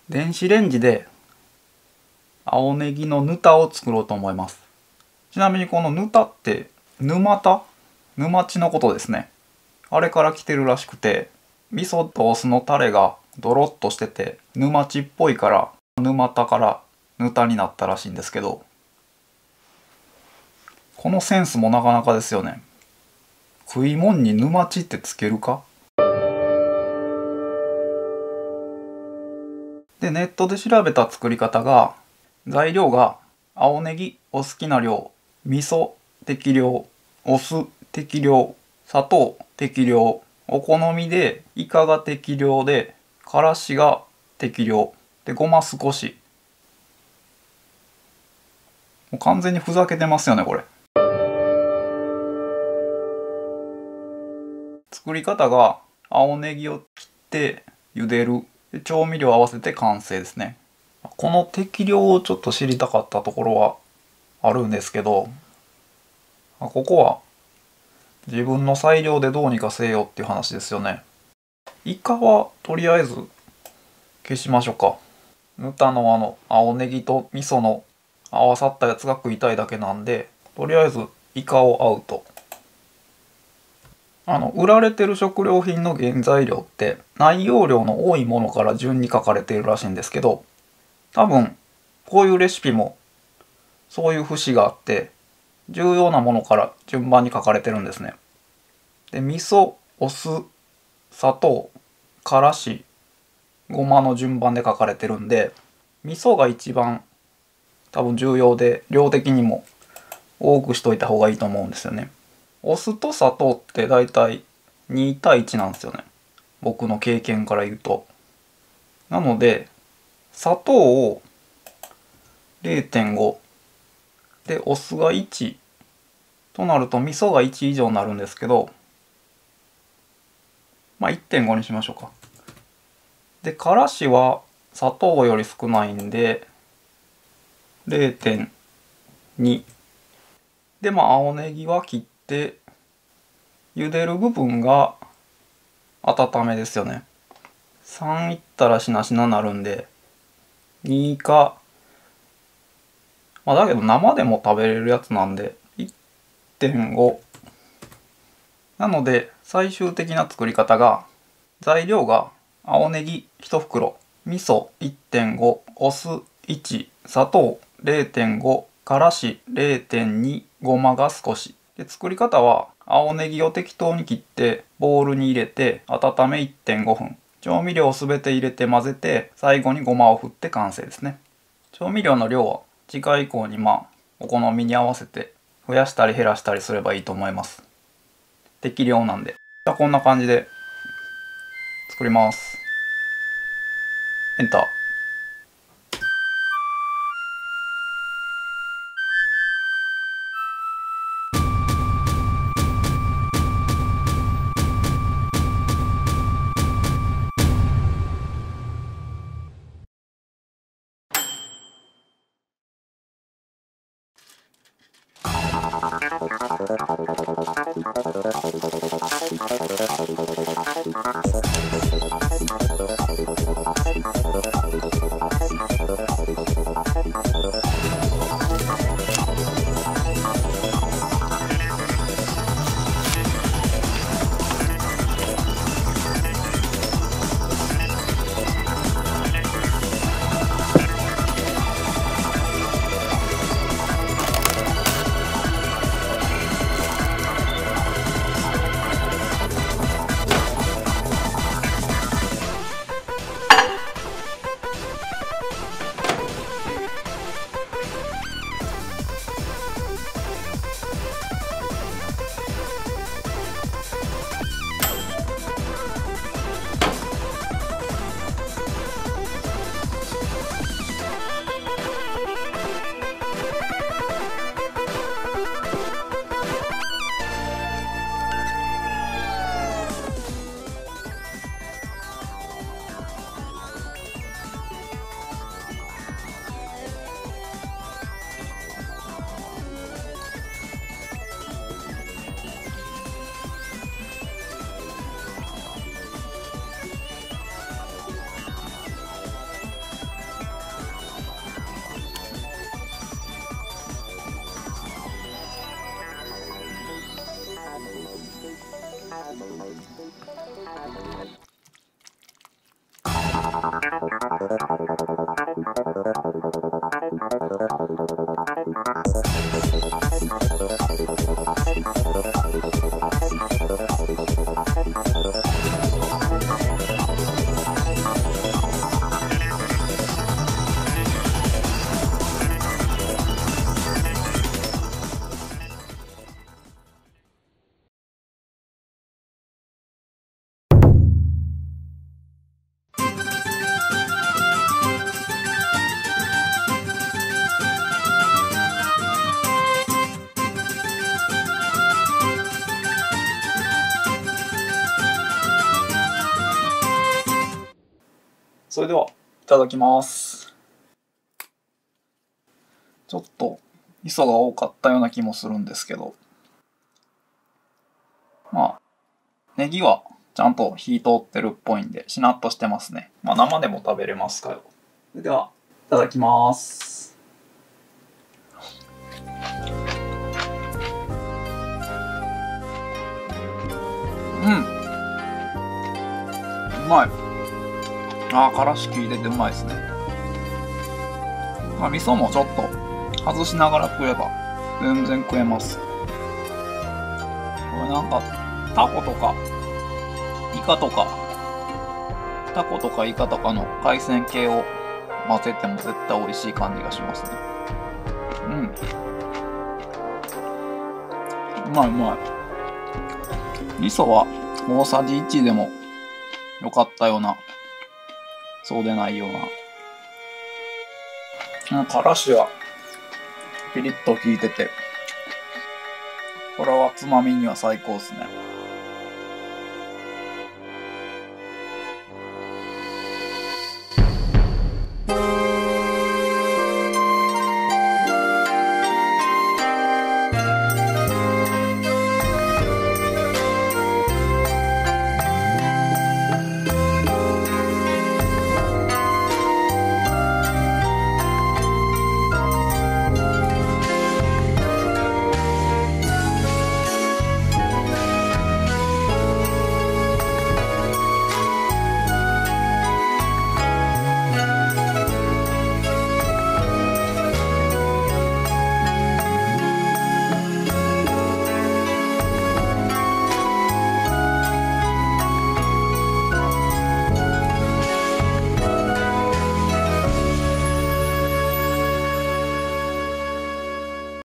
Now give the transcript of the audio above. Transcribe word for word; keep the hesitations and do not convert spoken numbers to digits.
電子レンジで青ネギのぬたを作ろうと思います。ちなみにこのぬたって沼田沼地のことですね。あれから来てるらしくて、味噌とお酢のタレがドロッとしてて沼地っぽいから沼田からぬたになったらしいんですけど、このセンスもなかなかですよね。食いもんに沼地ってつけるか。でネットで調べた作り方が、材料が青ネギお好きな量、味噌適量、お酢適量、砂糖適量、お好みでイカが適量で、からしが適量で、ごま少し。もう完全にふざけてますよねこれ。作り方が青ネギを切って茹でる、で調味料合わせて完成ですね。この適量をちょっと知りたかったところはあるんですけど、ここは自分の裁量でどうにかせよっていう話ですよね。イカはとりあえず消しましょうか。ぬたのあの青ネギと味噌の合わさったやつが食いたいだけなんで、とりあえずイカをアウト。あの売られてる食料品の原材料って内容量の多いものから順に書かれているらしいんですけど、多分こういうレシピもそういう節があって、重要なものから順番に書かれてるんですね。で味噌、お酢、砂糖、からし、ごまの順番で書かれてるんで、味噌が一番多分重要で、量的にも多くしといた方がいいと思うんですよね。お酢と砂糖ってだいたいにたいいちなんですよね、僕の経験から言うと。なので砂糖を れいてんご でお酢がいちとなると味噌がいち以上になるんですけど、まあ いってんご にしましょうか。でからしは砂糖より少ないんで れいてんに で、まあ青ネギは切って茹でる部分が温めですよね。さんいったらしなしななるんでにか、まあだけど生でも食べれるやつなんで いってんご。 なので最終的な作り方が、材料が青ネギいち袋、味噌 いってんご、お酢いち、砂糖 れいてんご、からし れいてんに、ごまが少し。で作り方は青ネギを適当に切ってボウルに入れて温め いってんごふん、調味料をすべて入れて混ぜて最後にごまを振って完成ですね。調味料の量は次回以降にまあお好みに合わせて増やしたり減らしたりすればいいと思います。適量なんで。じゃあこんな感じで作ります。エンター。 それでは、いただきます。ちょっと、磯が多かったような気もするんですけど。まあ、ネギはちゃんと火通ってるっぽいんで、しなっとしてますね。まあ生でも食べれますから。それでは、いただきます。うん。うまい。ああ、からし効いててうまいですね。まあ味噌もちょっと外しながら食えば全然食えます。これなんか、タコとか、イカとか、タコとかイカとかの海鮮系を混ぜても絶対美味しい感じがしますね。うん。うまいうまい。味噌は大さじいちでもよかったような、そうでないような。からしはピリッと効いてて、これはつまみには最高ですね。